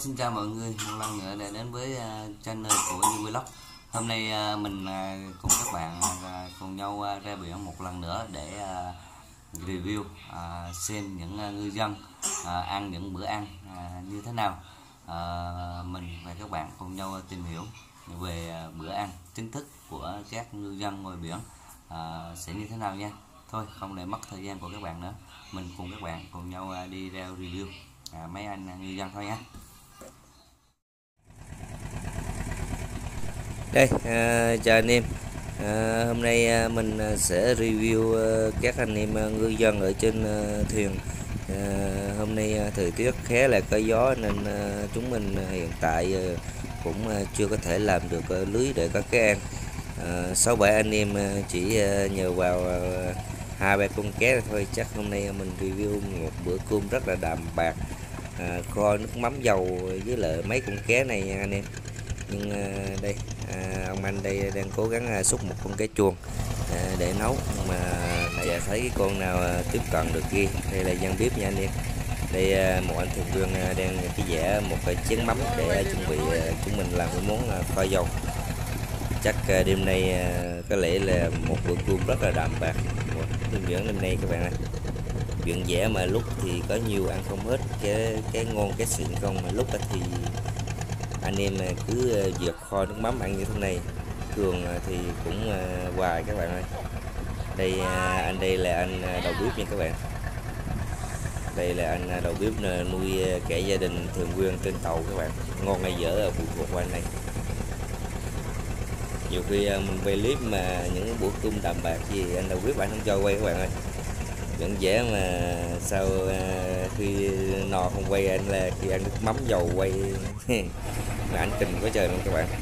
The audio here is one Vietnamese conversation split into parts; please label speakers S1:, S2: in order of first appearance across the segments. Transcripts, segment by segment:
S1: Xin chào mọi người một lần nữa đã đến với channel của Như Vlog. Hôm nay mình cùng các bạn cùng nhau ra biển một lần nữa để review xem những ngư dân ăn những bữa ăn như thế nào. Mình và các bạn cùng nhau tìm hiểu về bữa ăn chính thức của các ngư dân ngoài biển sẽ như thế nào nha. Thôi không để mất thời gian của các bạn nữa, mình cùng các bạn cùng nhau đi ra review mấy anh ngư dân thôi nhé.
S2: Đây, chào anh em. Hôm nay mình sẽ review các anh em ngư dân ở trên thuyền. Hôm nay thời tiết khá là có gió nên chúng mình hiện tại cũng chưa có thể làm được lưới để có cá ăn. 6-7 anh em chỉ nhờ vào 2-3 con cá thôi. Chắc hôm nay mình review một bữa cơm rất là đạm bạc, kho nước mắm dầu với lại mấy con cá này nha anh em. Nhưng đây ông anh đây đang cố gắng xúc một con cá chuông để nấu, nhưng mà chả thấy cái con nào tiếp cận được ghi. Đây là dân bếp nha anh em. Đây một anh thuyền viên đang cái vẽ một cái chén mắm để chuẩn bị chúng mình làm cái món kho dầu. Chắc đêm nay có lẽ là một bữa cơm rất là đạm bạc. Trên biển đêm nay các bạn ơi, biển vẽ mà lúc thì có nhiều ăn không hết, cái ngon cái xịn không, mà lúc thì anh em cứ vượt kho nước mắm ăn như thế này. Thường thì cũng hoài các bạn ơi. Đây anh đây là anh đầu bếp nha các bạn. Đây là anh đầu bếp nuôi cả gia đình thuyền viên trên tàu các bạn. Ngon hay dở ở phụ thuộc qua anh này. Nhiều khi mình quay clip mà những bữa cơm đạm bạc gì anh đầu bếp anh không cho quay các bạn ơi. Vẫn dễ mà sao khi nò không quay anh là khi ăn nước mắm dầu quay mà anh kinh quá trời luôn các bạn.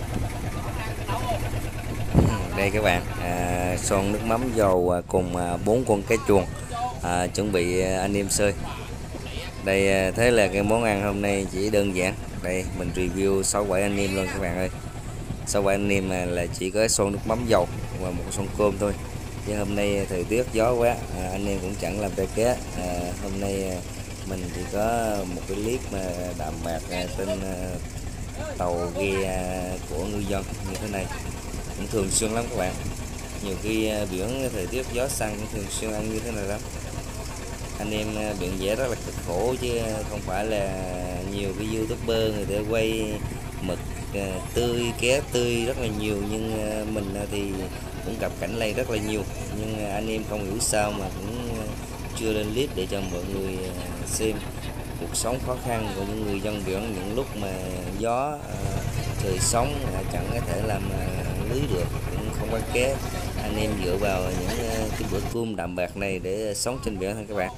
S2: Đây các bạn, son nước mắm dầu cùng 4 con cá chuông chuẩn bị anh em xơi. Đây thế là cái món ăn hôm nay chỉ đơn giản. Đây mình review 6-7 anh em luôn các bạn ơi. 6-7 anh em là chỉ có son nước mắm dầu và một son cơm thôi. Chứ hôm nay thời tiết gió quá, anh em cũng chẳng làm tay cá. Hôm nay mình chỉ có một cái clip mà đạm bạc trên tàu ghe của ngư dân như thế này, cũng thường xuyên lắm các bạn. Nhiều khi biển thời tiết gió xăng cũng thường xuyên ăn như thế này lắm. Anh em biển vẽ rất là cực khổ chứ không phải là nhiều cái youtuber người ta quay mực tươi, cá tươi rất là nhiều, nhưng mình thì cũng gặp cảnh này rất là nhiều, nhưng anh em không hiểu sao mà cũng chưa lên clip để cho mọi người xem cuộc sống khó khăn của những người dân biển những lúc mà gió trời sóng chẳng có thể làm lưới được, cũng không có cá. Anh em dựa vào những cái bữa cơm đạm bạc này để sống trên biển thôi các bạn.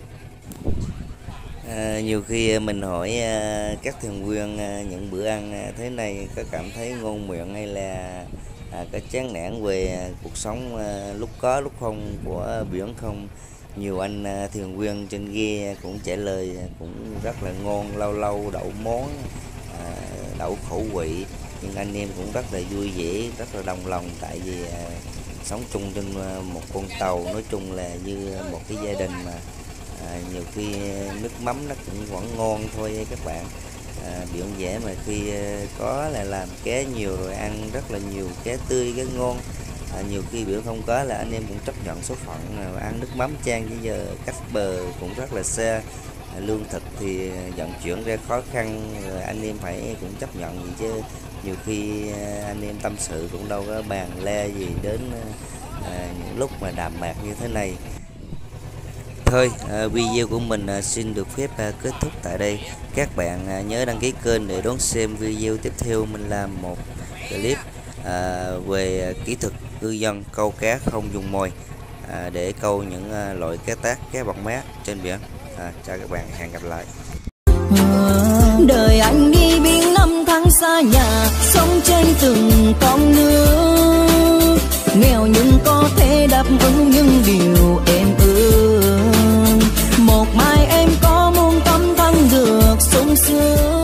S2: Nhiều khi mình hỏi các thuyền viên những bữa ăn thế này có cảm thấy ngon miệng hay là có chán nản về cuộc sống lúc có lúc không của biển không. Nhiều anh thuyền viên trên ghe cũng trả lời cũng rất là ngon, lâu lâu đậu món đậu khẩu vị, nhưng anh em cũng rất là vui vẻ, rất là đồng lòng, tại vì sống chung trên một con tàu nói chung là như một cái gia đình mà. Nhiều khi nước mắm nó cũng vẫn ngon thôi các bạn. Biển dễ mà khi có là làm cá nhiều rồi ăn rất là nhiều cá tươi, cá ngon. Nhiều khi biển không có là anh em cũng chấp nhận số phận ăn nước mắm chan, chứ giờ cách bờ cũng rất là xa, lương thực thì vận chuyển ra khó khăn, rồi anh em phải cũng chấp nhận gì chứ. Nhiều khi anh em tâm sự cũng đâu có bàn la gì đến những lúc mà đạm bạc như thế này. Thôi video của mình xin được phép kết thúc tại đây. Các bạn nhớ đăng ký kênh để đón xem video tiếp theo. Mình làm một clip về kỹ thuật ngư dân câu cá không dùng mồi để câu những loại cá tát, cá bọt mát trên biển. Chào các bạn, hẹn gặp lại.
S3: Đời anh đi biển năm tháng xa nhà, sống trên từng con nước, nghèo nhưng có thể đáp ứng những điều em ước. Một mai em có muôn tấm thân được sung sướng.